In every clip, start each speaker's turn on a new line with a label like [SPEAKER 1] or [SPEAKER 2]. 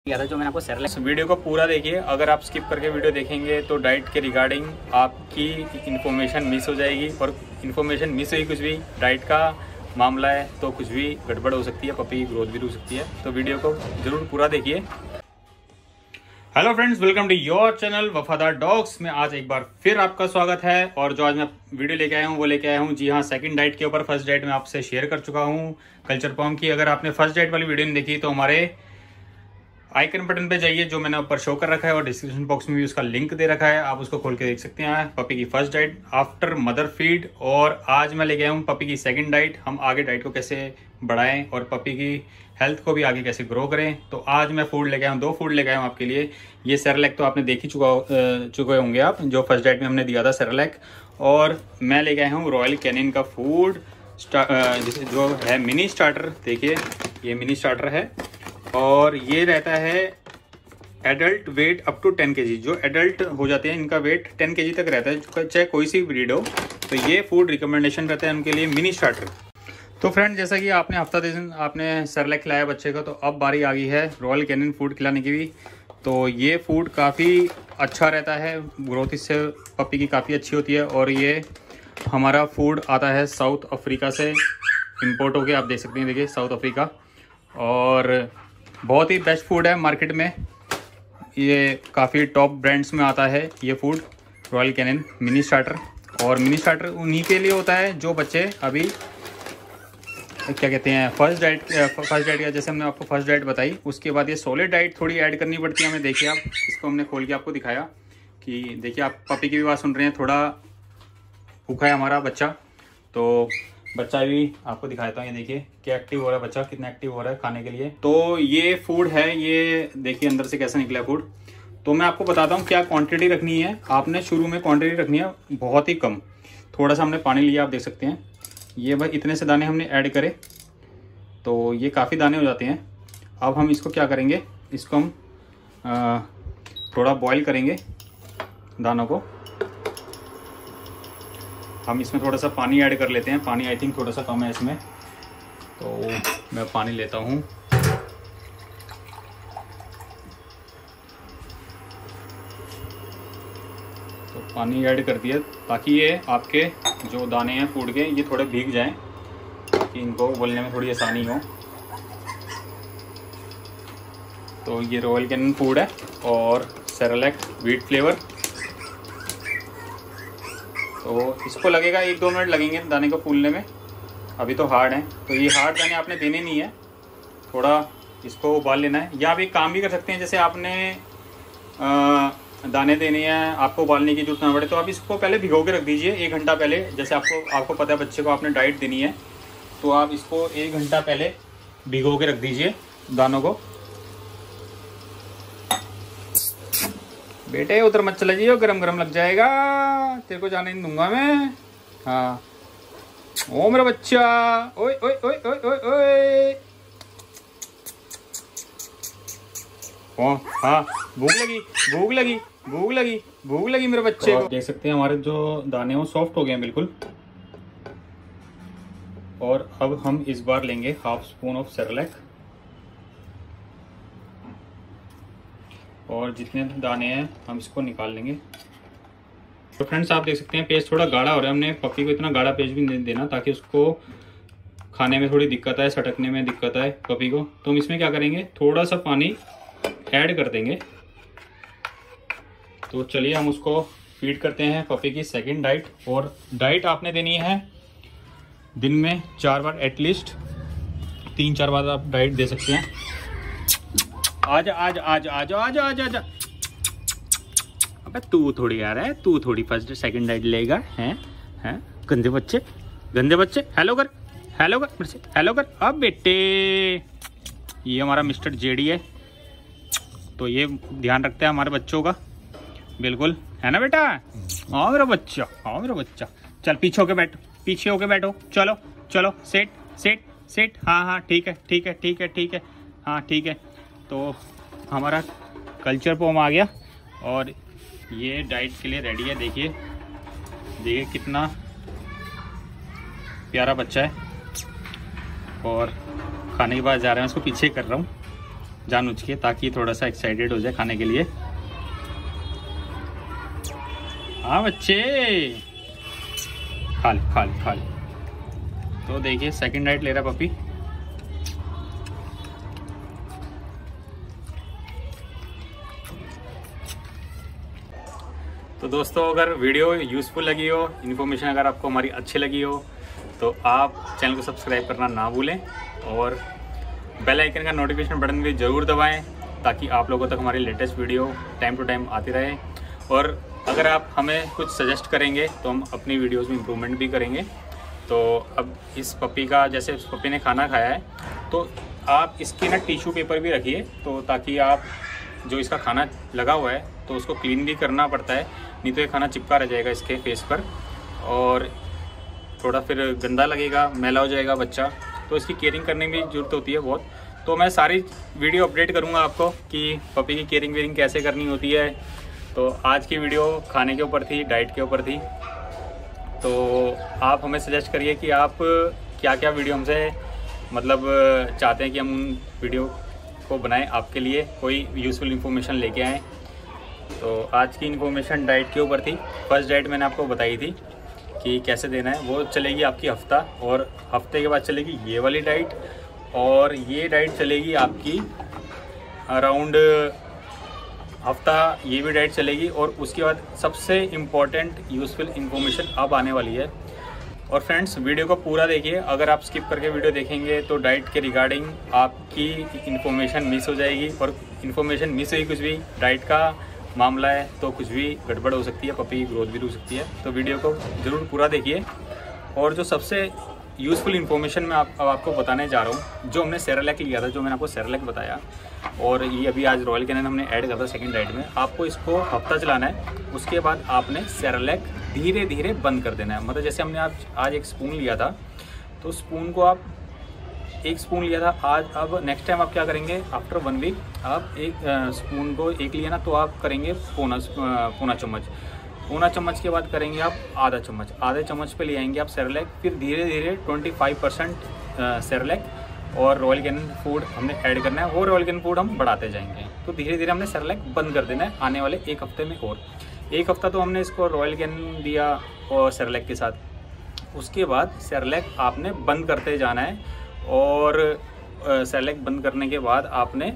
[SPEAKER 1] किया था जो मैंने आपको सेरेलैक।
[SPEAKER 2] वीडियो को पूरा देखिए। अगर आप स्किप करके वीडियो देखेंगे तो डाइट के रिगार्डिंग आपकी इन्फॉर्मेशन मिस हो जाएगी, और इन्फॉर्मेशन मिस हुई कुछ भी डाइट का मामला है तो कुछ भी गड़बड़ हो सकती है, पपी की ग्रोथ भी रुक सकती है। तो वीडियो को जरूर पूरा देखिए। Hello friends, welcome to your channel वफादार डॉग्स में आज एक बार फिर आपका स्वागत है। और जो आज मैं वीडियो लेके आया हूँ वो लेके आया हूँ जी हाँ, सेकंड डाइट के ऊपर। फर्स्ट डाइट में आपसे शेयर कर चुका हूँ कल्चर पॉम की। अगर आपने फर्स्ट डाइट वाली वीडियो नहीं देखी तो हमारे आइकन बटन पे जाइए जो मैंने ऊपर शो कर रखा है, और डिस्क्रिप्शन बॉक्स में भी उसका लिंक दे रखा है, आप उसको खोल के देख सकते हैं। पपी की first diet after mother feed. और आज मैं लेके आया हूँ पपी की सेकंड डाइट। हम आगे डाइट को कैसे बढ़ाएं और पपी की हेल्थ को भी आगे कैसे ग्रो करें। तो आज मैं फूड लेके आया हूँ, 2 फूड लेके आया हूँ आपके लिए। ये सेरेलैक तो आपने देख ही चुके होंगे आप, जो फर्स्ट डाइट में हमने दिया था सेरेलैक। और मैं लेके आया हूँ रॉयल कैनिन का फूड जो है मिनी स्टार्टर। देखिए ये मिनी स्टार्टर है, और ये रहता है adult weight up to 10 kg। जो एडल्ट हो जाते हैं इनका वेट 10 kg तक रहता है, चाहे कोई सी ब्रीड हो। तो ये फूड रिकमेंडेशन रहता है उनके लिए मिनी स्टार्टर। तो फ्रेंड, जैसा कि आपने हफ्ता दिन आपने सेरेलैक खिलाया बच्चे को, तो अब बारी आ गई है रॉयल कैनिन फूड खिलाने की भी। तो ये फूड काफ़ी अच्छा रहता है, ग्रोथ इससे पपी की काफ़ी अच्छी होती है। और ये हमारा फूड आता है साउथ अफ्रीका से इम्पोर्ट होके, आप देख सकते हैं। देखिए साउथ अफ्रीका, और बहुत ही बेस्ट फूड है मार्केट में। ये काफ़ी टॉप ब्रांड्स में आता है ये food, Royal Canin mini starter. और मिनी स्टार्टर उन्हीं के लिए होता है जो बच्चे अभी क्या कहते हैं फर्स्ट डाइट का, जैसे हमने आपको फर्स्ट डाइट बताई, उसके बाद ये सॉलिड डाइट थोड़ी ऐड करनी पड़ती है हमें। देखिए आप, इसको हमने खोल के आपको दिखाया कि देखिए आप पपी की भी बात सुन रहे हैं, थोड़ा भूखा है हमारा बच्चा। तो बच्चा भी आपको दिखाता हूँ, ये देखिए क्या एक्टिव हो रहा है बच्चा, कितना एक्टिव हो रहा है खाने के लिए। तो ये फूड है, ये देखिए अंदर से कैसा निकला है फूड। तो मैं आपको बताता हूँ क्या क्वांटिटी रखनी है। आपने शुरू में क्वांटिटी रखनी है बहुत ही कम, थोड़ा सा हमने पानी लिया, आप देख सकते हैं। ये भाई इतने से दाने हमने ऐड करे तो ये काफ़ी दाने हो जाते हैं। अब हम इसको क्या करेंगे, इसको हम थोड़ा बॉयल करेंगे दानों को। हम इसमें थोड़ा सा पानी ऐड कर लेते हैं। पानी आई थिंक थोड़ा सा कम है इसमें, तो मैं पानी लेता हूँ। तो पानी ऐड कर दिया ताकि ये आपके जो दाने हैं फूड के ये थोड़े भीग जाएं, ताकि इनको उबलने में थोड़ी आसानी हो। तो ये रॉयल कैनिन फूड है और सेरेलैक व्हीट फ्लेवर। तो इसको लगेगा 1-2 मिनट लगेंगे दाने को फूलने में, अभी तो हार्ड है। तो ये हार्ड दाने आपने देने नहीं है, थोड़ा इसको उबाल लेना है। या आप एक काम भी कर सकते हैं, जैसे आपने दाने देने हैं, आपको उबालने की जरूरत ना पड़े तो आप इसको पहले भिगो के रख दीजिए 1 घंटा पहले। जैसे आपको पता है बच्चे को आपने डाइट देनी है, तो आप इसको 1 घंटा पहले भिगो के रख दीजिए दानों को। बेटे उधर मत चला जाइए, गरम गरम लग जाएगा, तेरे को जाने नहीं दूंगा मैं। हाँ ओ मेरा बच्चा, ओए ओए ओए ओए ओए ओए। ओ हाँ, भूख लगी भूख लगी भूख लगी भूख लगी मेरे बच्चे को। देख सकते हैं हमारे जो दाने वो सॉफ्ट हो गए हैं बिल्कुल। और अब हम इस बार लेंगे 1/2 स्पून ऑफ सेरेलैक, और जितने दाने हैं हम इसको निकाल लेंगे। तो फ्रेंड्स आप देख सकते हैं पेस्ट थोड़ा गाढ़ा हो रहा है। हमने पपी को इतना गाढ़ा पेस्ट भी नहीं देना ताकि उसको खाने में थोड़ी दिक्कत आए, सटकने में दिक्कत आए पपी को। तो हम इसमें क्या करेंगे, थोड़ा सा पानी ऐड कर देंगे। तो चलिए हम उसको फीड करते हैं पपी की सेकंड डाइट। और डाइट आपने देनी है दिन में 4 बार, एटलीस्ट 3-4 बार आप डाइट दे सकते हैं। आजा आजा आजा आजा आजा आजा आजा। अबे तू थोड़ी आ रहा है, तू थोड़ी फर्स्ट सेकंड डाइट लेगा, हैं गंदे बच्चे गंदे बच्चे। हेलो कर हेलो कर हेलो कर। अब बेटे ये हमारा मिस्टर जेडी है, तो ये ध्यान रखता है हमारे बच्चों का, बिल्कुल है ना बेटा। हाँ मेरा बच्चा, हाँ मेरा बच्चा। चल पीछे होके बैठो, पीछे होके बैठो। चलो चलो, सेट सेट सेट। हाँ हाँ ठीक है ठीक है ठीक है ठीक है, हाँ ठीक है। तो हमारा कल्चर पॉम आ गया और ये डाइट के लिए रेडी है। देखिए देखिए कितना प्यारा बच्चा है। और खाने के बाद जा रहे हैं, उसको पीछे कर रहा हूँ। जानबूझ के, ताकि थोड़ा सा एक्साइटेड हो जाए खाने के लिए। हाँ बच्चे, खा ले खा ले खा ले। तो देखिए सेकंड राइट ले रहा पपी। तो दोस्तों, अगर वीडियो यूज़फुल लगी हो, इन्फॉर्मेशन अगर आपको हमारी अच्छी लगी हो, तो आप चैनल को सब्सक्राइब करना ना भूलें और बेल आइकन का नोटिफिकेशन बटन भी ज़रूर दबाएं, ताकि आप लोगों तक हमारी latest video time to time आती रहे। और अगर आप हमें कुछ सजेस्ट करेंगे तो हम अपनी वीडियोस में इम्प्रूवमेंट भी करेंगे। तो अब इस पपी का, जैसे इस पपी ने खाना खाया है, तो आप इसके ना टिश्यू पेपर भी रखिए, तो ताकि आप जो इसका खाना लगा हुआ है तो उसको क्लीन भी करना पड़ता है, नहीं तो ये खाना चिपका रह जाएगा इसके फेस पर और थोड़ा फिर गंदा लगेगा, मैला हो जाएगा बच्चा। तो इसकी केयरिंग करने की ज़रूरत होती है बहुत। तो मैं सारी वीडियो अपडेट करूँगा आपको कि पपी की केयरिंग वेयरिंग कैसे करनी होती है। तो आज की वीडियो खाने के ऊपर थी, डाइट के ऊपर थी। तो आप हमें सजेस्ट करिए कि आप क्या क्या वीडियो हमसे मतलब चाहते हैं कि हम उन वीडियो को बनाएं आपके लिए, कोई यूज़फुल इन्फॉर्मेशन लेके आएँ। तो आज की इन्फॉर्मेशन डाइट के ऊपर थी। फर्स्ट डाइट मैंने आपको बताई थी कि कैसे देना है, वो चलेगी आपकी हफ्ता, और हफ्ते के बाद चलेगी ये वाली डाइट, और ये डाइट चलेगी आपकी अराउंड हफ्ता, ये भी डाइट चलेगी। और उसके बाद सबसे इम्पॉर्टेंट यूज़फुल इन्फॉर्मेशन अब आने वाली है। और फ्रेंड्स, वीडियो को पूरा देखिए। अगर आप स्किप करके वीडियो देखेंगे तो डाइट के रिगार्डिंग आपकी इन्फॉर्मेशन मिस हो जाएगी, और इन्फॉर्मेशन मिस हुई कुछ भी, डाइट का मामला है तो कुछ भी गड़बड़ हो सकती है, पपी की ग्रोथ भी रुक सकती है। तो वीडियो को ज़रूर पूरा देखिए। और जो सबसे यूज़फुल इन्फॉर्मेशन मैं अब आपको बताने जा रहा हूँ, जो हमने सेरेलैक लिया था, जो मैंने आपको सेरेलैक बताया, और ये अभी आज रॉयल कैनिन हमने ऐड करा था सेकंड डाइट में। आपको इसको हफ्ता चलाना है, उसके बाद आपने सेरेलैक धीरे धीरे बंद कर देना है। मतलब जैसे हमने आज एक स्पून लिया था, तो स्पून को आप एक स्पून लिया था आज, अब नेक्स्ट टाइम आप क्या करेंगे, आफ्टर 1 वीक आप एक स्पून को एक लिया ना, तो आप करेंगे पौना चम्मच। पौना चम्मच के बाद करेंगे आप आधा चम्मच, आधे चम्मच पे ले आएंगे आप सेरेलैक। फिर धीरे धीरे 25% सेरेलैक और रॉयल कैनिन फूड हमने ऐड करना है, वो रॉयल कैनिन फूड हम बढ़ाते जाएंगे। तो धीरे धीरे हमने सेरेलैक बंद कर देना है आने वाले 1 हफ्ते में। और 1 हफ्ता तो हमने इसको रॉयल कैनिन दिया और सेरेलैक के साथ। उसके बाद सेरेलैक आपने बंद करते जाना है, और सेरेलैक बंद करने के बाद आपने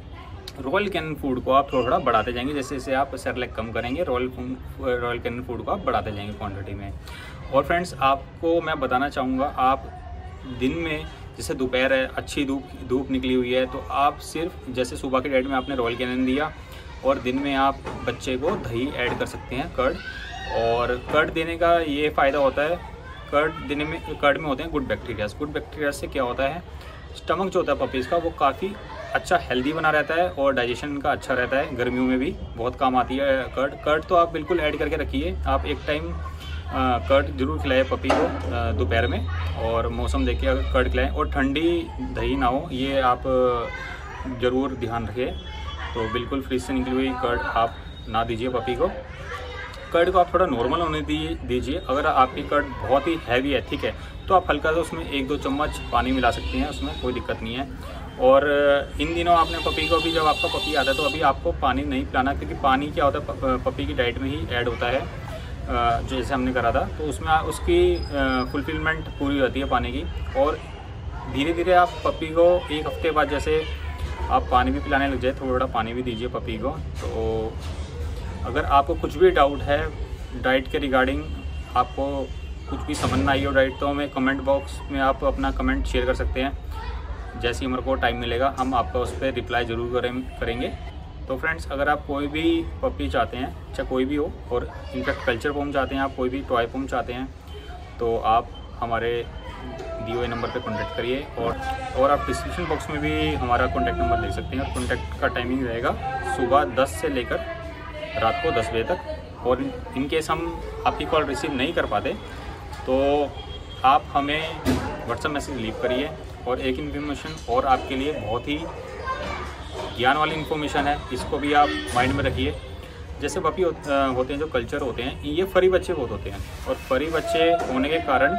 [SPEAKER 2] रॉयल कैनिन फूड को आप थोड़ा थोड़ा बढ़ाते जाएंगे। जैसे जैसे आप सेरेलैक कम करेंगे, रॉयल कैनिन फूड को आप बढ़ाते जाएंगे क्वांटिटी में। और फ्रेंड्स, आपको मैं बताना चाहूँगा, आप दिन में, जैसे दोपहर है, अच्छी धूप निकली हुई है, तो आप सिर्फ जैसे सुबह की डाइट में आपने रॉयल कैनिन दिया, और दिन में आप बच्चे को दही ऐड कर सकते हैं, कर्ड। और कर्ड देने का ये फ़ायदा होता है, कर्ड में होते हैं गुड बैक्टीरियाज। गुड बैक्टीरियाज से क्या होता है, स्टमक जो होता है पपीज़ का, वो काफ़ी अच्छा हेल्दी बना रहता है, और डाइजेशन का अच्छा रहता है। गर्मियों में भी बहुत काम आती है कर्ड तो आप बिल्कुल ऐड करके रखिए। आप एक टाइम कर्ड जरूर खिलाएं पपी को दोपहर में, और मौसम देख के अगर कर्ड खिलाएं, और ठंडी दही ना हो, ये आप ज़रूर ध्यान रखें। तो बिल्कुल फ्रिज से निकली हुई कर्ड आप ना दीजिए पपी को। कर्ड को आप थोड़ा नॉर्मल होने दीजिए। अगर आपकी कर्ड बहुत ही हैवी है, ठीक है, तो आप हल्का सा उसमें 1-2 चम्मच पानी मिला सकते हैं, उसमें कोई दिक्कत नहीं है। और इन दिनों आपने पपी को भी, जब आपका पपी आता है तो अभी आपको पानी नहीं पिलाना, क्योंकि पानी क्या होता है पपी की डाइट में ही ऐड होता है, जो जैसे हमने करा था, तो उसमें उसकी फुलफिलमेंट पूरी होती है पानी की। और धीरे धीरे आप पपी को 1 हफ्ते बाद जैसे आप पानी भी पिलाने लग जाए, थोड़ा थोड़ा पानी भी दीजिए पपी को। तो अगर आपको कुछ भी डाउट है डाइट के रिगार्डिंग, आपको कुछ भी समझ ना आई हो डाइट, तो हमें कमेंट बॉक्स में आप अपना कमेंट शेयर कर सकते हैं। जैसे ही मेरे को टाइम मिलेगा हम आपका उस पर रिप्लाई ज़रूर करेंगे। तो फ्रेंड्स, अगर आप कोई भी पपी चाहते हैं, चाहे कोई भी हो, और इनफैक्ट कल्चर पॉम चाहते हैं, आप कोई भी टॉय पॉम चाहते हैं, तो आप हमारे दिए हुए नंबर पे कांटेक्ट करिए। और आप डिस्क्रिप्शन बॉक्स में भी हमारा कांटेक्ट नंबर ले सकते हैं। और कांटेक्ट का टाइमिंग रहेगा सुबह 10 से लेकर रात को 10 बजे तक। और इन केस हम आपकी कॉल रिसीव नहीं कर पाते, तो आप हमें व्हाट्सएप मैसेज लीव करिए। और एक इन्फॉर्मेशन और आपके लिए बहुत ही ज्ञान वाली इन्फॉर्मेशन है, इसको भी आप माइंड में रखिए। जैसे पपी होते हैं, जो कल्चर होते हैं, ये फरी बच्चे बहुत होते हैं, और फरी बच्चे होने के कारण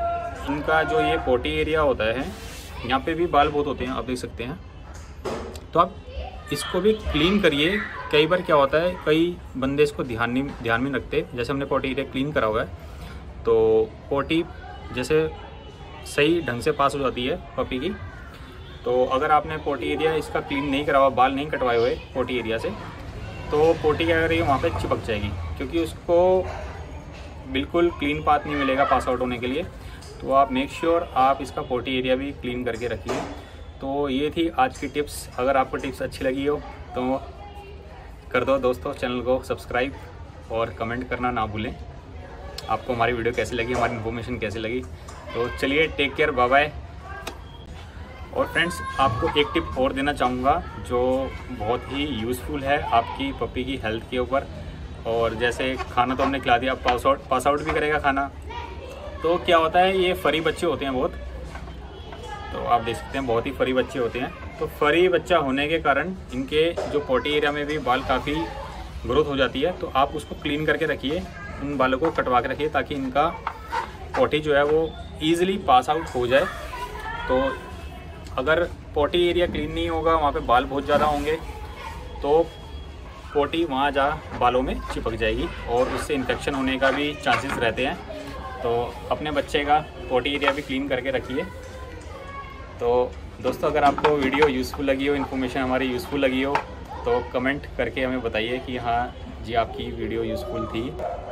[SPEAKER 2] इनका जो ये पोटी एरिया होता है, यहाँ पे भी बाल बहुत होते हैं, आप देख सकते हैं। तो आप इसको भी क्लीन करिए। कई बार क्या होता है, कई बंदे इसको ध्यान में रखते। जैसे हमने पॉटी एरिया क्लीन करा हुआ है तो पॉटी जैसे सही ढंग से पास हो जाती है पपी की। तो अगर आपने पॉटी एरिया इसका क्लीन नहीं करा हुआ, बाल नहीं कटवाए हुए पॉटी एरिया से, तो पॉटी क्या करेगी, वहाँ पे चिपक जाएगी, क्योंकि उसको बिल्कुल क्लीन पाथ नहीं मिलेगा पास आउट होने के लिए। तो आप मेक श्योर आप इसका पॉटी एरिया भी क्लीन करके रखिए। तो ये थी आज की टिप्स। अगर आपको टिप्स अच्छी लगी हो तो कर दो दोस्तों, चैनल को सब्सक्राइब और कमेंट करना ना भूलें। आपको हमारी वीडियो कैसी लगी, हमारी इन्फॉर्मेशन कैसी लगी। तो चलिए, टेक केयर, बाय बाय। और फ्रेंड्स, आपको एक टिप और देना चाहूँगा जो बहुत ही यूज़फुल है आपकी पपी की हेल्थ के ऊपर। और जैसे खाना तो हमने खिला दिया, पास आउट भी करेगा खाना। तो क्या होता है, ये फरी बच्चे होते हैं बहुत, तो आप देख सकते हैं बहुत ही फरी बच्चे होते हैं। तो फरी बच्चा होने के कारण इनके जो पॉटी एरिया में भी बाल काफ़ी ग्रोथ हो जाती है। तो आप उसको क्लीन करके रखिए, उन बालों को कटवा के रखिए, ताकि इनका पॉटी जो है वो ईज़िली पास आउट हो जाए। तो अगर पॉटी एरिया क्लीन नहीं होगा, वहाँ पे बाल बहुत ज़्यादा होंगे, तो पॉटी वहाँ जा बालों में चिपक जाएगी और उससे इन्फेक्शन होने का भी चांसेस रहते हैं। तो अपने बच्चे का पॉटी एरिया भी क्लीन करके रखिए। तो दोस्तों, अगर आपको वीडियो यूज़फुल लगी हो, इन्फॉर्मेशन हमारी यूज़फुल लगी हो, तो कमेंट करके हमें बताइए कि हाँ जी आपकी वीडियो यूज़फुल थी।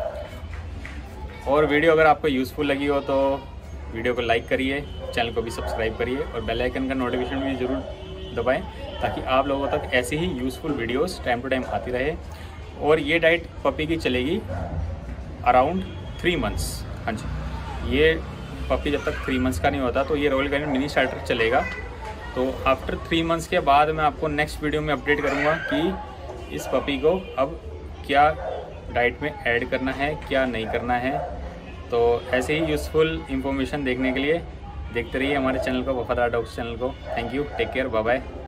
[SPEAKER 2] और वीडियो अगर आपको यूज़फुल लगी हो तो वीडियो को लाइक करिए, चैनल को भी सब्सक्राइब करिए और बेल आइकन का नोटिफिकेशन भी ज़रूर दबाएं, ताकि आप लोगों तक ऐसी ही useful videos time to time आती रहे। और ये डाइट पपी की चलेगी अराउंड 3 मंथ्स। हाँ जी, ये पपी जब तक 3 मंथ्स का नहीं होता तो ये रॉयल कैनिन मिनी स्टार्टर चलेगा। तो आफ्टर 3 मंथ्स के बाद मैं आपको नेक्स्ट वीडियो में अपडेट करूँगा कि इस पपी को अब क्या डाइट में ऐड करना है, क्या नहीं करना है। तो ऐसे ही यूज़फुल इन्फॉर्मेशन देखने के लिए देखते रहिए हमारे चैनल को, वफादार डॉग्स चैनल को। Thank you, take care, bye bye.